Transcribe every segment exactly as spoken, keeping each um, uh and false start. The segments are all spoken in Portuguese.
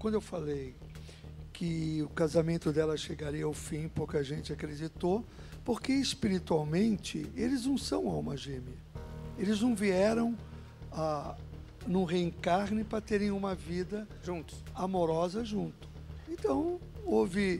quando eu falei que o casamento dela chegaria ao fim, pouca gente acreditou, porque espiritualmente eles não são alma gêmea. Eles não vieram a, num reencarne para terem uma vida juntos, amorosa junto. Então, houve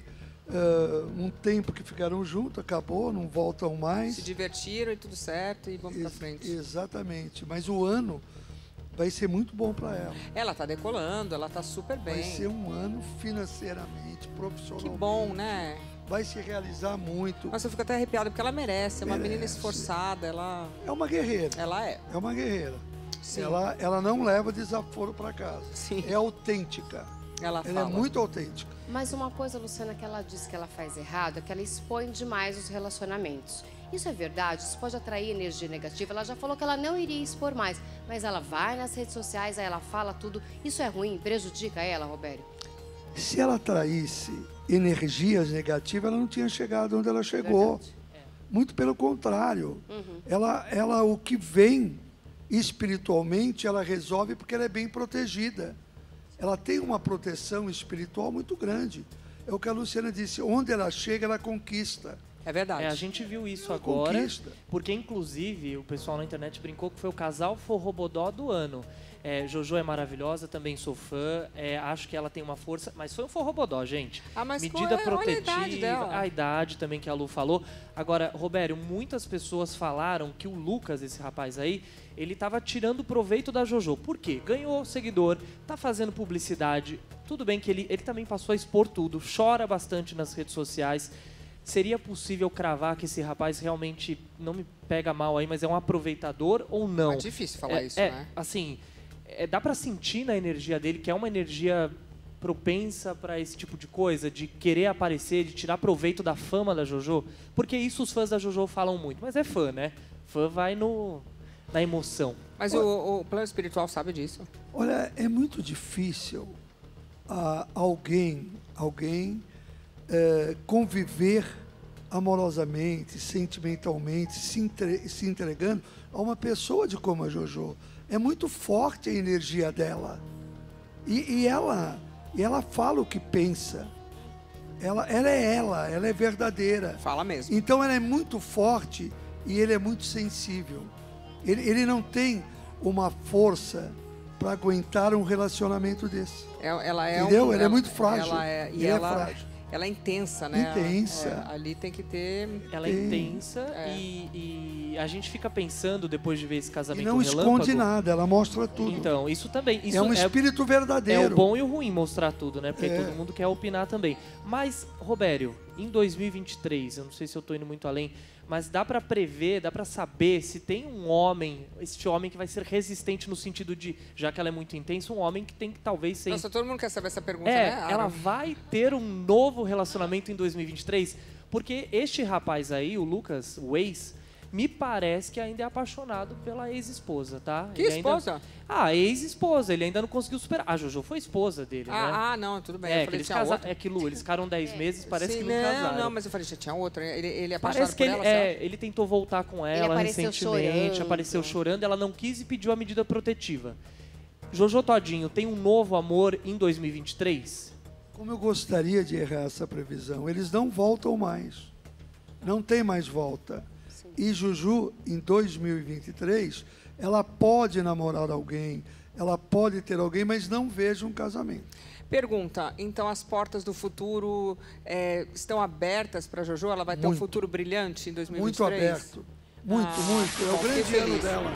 uh, um tempo que ficaram juntos, acabou, não voltam mais. Se divertiram e tudo certo e vamos Ex para frente. Exatamente, mas o ano vai ser muito bom para ela. Ela está decolando, ela está super bem. Vai ser um ano financeiramente, profissionalmente. Que bom, né? Vai se realizar muito. Nossa, eu fico até arrepiada, porque ela merece. É uma merece. menina esforçada, ela... É uma guerreira. Ela é. É uma guerreira. Sim. Ela, ela não leva desaforo para casa. Sim. É autêntica. Ela, ela fala. é muito autêntica. Mas uma coisa, Luciana, que ela diz que ela faz errado é que ela expõe demais os relacionamentos. Isso é verdade? Isso pode atrair energia negativa? Ela já falou que ela não iria expor mais, mas ela vai nas redes sociais, aí ela fala tudo. Isso é ruim? Prejudica ela, Robério? Se ela atraísse energias negativas, ela não tinha chegado onde ela chegou. É. Muito pelo contrário. Uhum. Ela, ela, o que vem espiritualmente, ela resolve porque ela é bem protegida. Ela tem uma proteção espiritual muito grande. É o que a Luciana disse, onde ela chega, ela conquista. É verdade. É, a gente viu isso ela agora, conquista. Porque inclusive o pessoal na internet brincou que foi o casal forrobodó do ano. É, Jojo é maravilhosa, também sou fã, é, acho que ela tem uma força, mas foi um forrobodó, gente. Ah, mas medida é, protetiva, olha a idade dela. A idade também que a Lu falou. Agora, Robério, muitas pessoas falaram que o Lucas, esse rapaz aí, ele estava tirando proveito da Jojo. Por quê? Ganhou seguidor, tá fazendo publicidade. Tudo bem que ele, ele também passou a expor tudo, chora bastante nas redes sociais. Seria possível cravar que esse rapaz realmente, não me pega mal aí, mas é um aproveitador ou não? É difícil falar é, isso, é, né? Assim, é, dá para sentir na energia dele que é uma energia propensa para esse tipo de coisa, de querer aparecer, de tirar proveito da fama da Jojo? Porque isso os fãs da Jojo falam muito, mas é fã, né? Fã vai no, na emoção. Mas o, o plano espiritual sabe disso? Olha, é muito difícil uh, alguém, alguém uh, conviver amorosamente, sentimentalmente, se, entre, se entregando a uma pessoa de como a Jojo. É muito forte a energia dela. E, e, ela, e ela fala o que pensa. Ela, ela é ela, ela é verdadeira. Fala mesmo. Então ela é muito forte e ele é muito sensível. Ele, ele não tem uma força para aguentar um relacionamento desse. Ela é Entendeu? Um, ela, ela é muito frágil. Ela é, e ele ela, é frágil. Ela é intensa, né? Intensa. É, ali tem que ter... Ela é intensa é. E, e a gente fica pensando, depois de ver esse casamento e não relâmpago, esconde nada, ela mostra tudo. Então, isso também... Isso é um espírito é, verdadeiro. É o bom e o ruim mostrar tudo, né? Porque é. todo mundo quer opinar também. Mas, Robério, em dois mil e vinte e três, eu não sei se eu estou indo muito além, mas dá para prever, dá para saber se tem um homem, este homem que vai ser resistente no sentido de, já que ela é muito intensa, um homem que tem que talvez ser... Nossa, todo mundo quer saber essa pergunta, é, né? Ela vai ter um novo relacionamento em dois mil e vinte e três? Porque este rapaz aí, o Lucas, o ex, me parece que ainda é apaixonado pela ex-esposa, tá? Que ele esposa? Ainda... Ah, ex-esposa, ele ainda não conseguiu superar. A Jojo foi esposa dele, ah, né? Ah, não, tudo bem. É, eu falei, que eles casa... casa... é que, Lu, eles ficaram dez é. meses, parece Sim, que não, não casaram. Não, mas eu falei, já tinha outra. Ele, ele é apaixonado Parece que por ele, ela, é, certo? ele tentou voltar com ela recentemente, chorando. apareceu chorando, ela não quis e pediu a medida protetiva. Jojo Todinho, tem um novo amor em dois mil e vinte e três? Como eu gostaria de errar essa previsão. Eles não voltam mais. Não tem mais volta. Sim. E Juju, em dois mil e vinte e três, ela pode namorar alguém, ela pode ter alguém, mas não vejo um casamento. Pergunta, então as portas do futuro é, estão abertas para a Jojo? Ela vai ter muito, um futuro brilhante em dois mil e vinte e três? Muito aberto. Muito, ah, muito. É o grande ano dela.